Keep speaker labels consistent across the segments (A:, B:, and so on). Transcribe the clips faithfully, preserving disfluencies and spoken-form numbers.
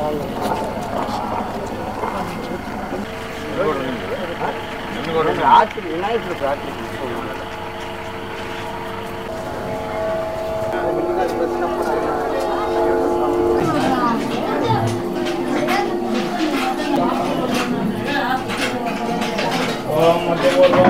A: రాత్రి వినాయకుడు రాత్రి ఓం మధ్యవర్గం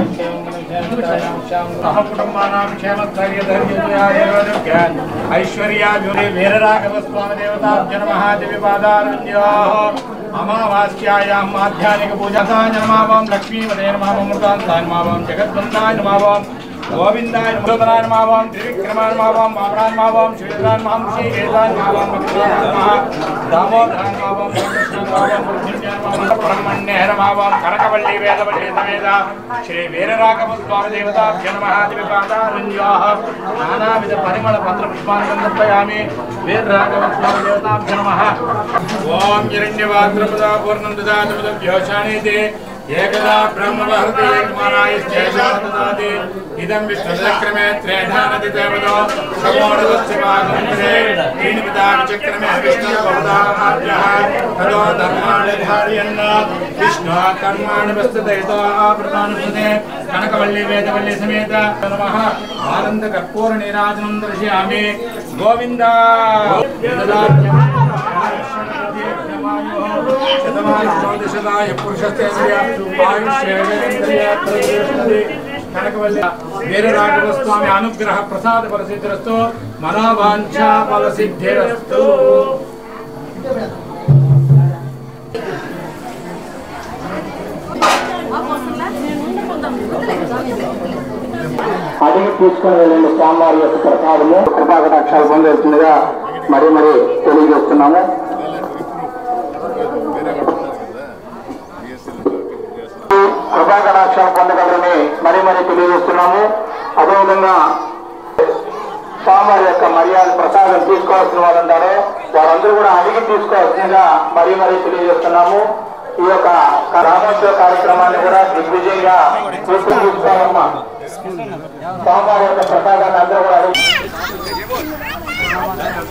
A: కుటుంబానాం క్షేమస్థైర్యధైర్యోదయ ఐశ్వర్యాభివృద్ధి వీరరాఘవ స్వామి దేవతాభ్య నమః దివ్యపాదారవింద్యోః అమావాస్యాయాం మాధ్యానిక పూజాసాయ నమావం లక్ష్మీపదే నమః అమృతాంతాయ నమావం జగద్వందాయ నమావం గోవిందాయ నమోదనాయ నమావం త్రివిక్రమాయ నమావం మామరాయ నమావం శ్రీధరాయ నమావం శ్రీవేదాయ నమావం మధురాయ నమః దామోదరాయ నమావం కృష్ణాయ నమావం బ్రహ్మణ్యేన నమావం కనకవల్లి వేదవల్లి సమేత శ్రీ వీరరాఘవ స్వామి దేవతాభ్య నమః దివ్యపాదారవింద్యోః నానావిధ పరిమళ పత్ర పుష్పాన్ని సమర్పయామి వీరరాఘవ స్వామి దేవతాభ్య నమః ఓం హిరణ్యవాద్రపదా పూర్ణం దదాతముద్భ్యో శానేతి ఏకదా బ్రహ్మవహృతే కుమారాయశ్చేషాదదాతి ఇదం విష్ణుచక్రమే త్రేధానతి దేవతో సమోడదస్య భాగమంత్రే శ్రీనిమితా విచక్రమే విష్ణుర్భవదామాద్యః తదో ధర్మాణి ధారయన్న విష్ణు కర్మాణి వస్తదయతో ఆవృతానుభూతే కనకవల్లి వేదవల్లి సమేత నమః ఆనంద కర్పూర నీరాజనం దర్శయామి గోవిందా శతమానశతాయ పురుషస్తేంద్రియ ఆయుష్యేంద్రియ కనకవల్లి వీరరాఘవ స్వామి అనుగ్రహ ప్రసాద ఫలసిద్ధిరస్తు మనోవాంఛా ఫలసిద్ధిరస్తు.
B: అడిగి తీసుకుని వెళ్ళిన స్వామివారి యొక్క ప్రసాదము కృపాకటాక్షాలు పొందుతుండగా మరీ మరీ తెలియజేస్తున్నాము. కృపాకటాక్షాలు పొందగలని మరీ మరీ తెలియజేస్తున్నాము. అదేవిధంగా స్వామివారి యొక్క మర్యాద ప్రసాదం తీసుకోవాల్సిన వాళ్ళు ఉంటారో వారందరూ కూడా అడిగి తీసుకోవాల్సిందిగా మరీ మరీ తెలియజేస్తున్నాము. ఈ యొక్క రామోత్సవ కార్యక్రమాన్ని కూడా దిగ్విజయంగా తీసుకోవాలమ్మా. స్వామివారి యొక్క ప్రసాదాన్ని అందరూ కూడా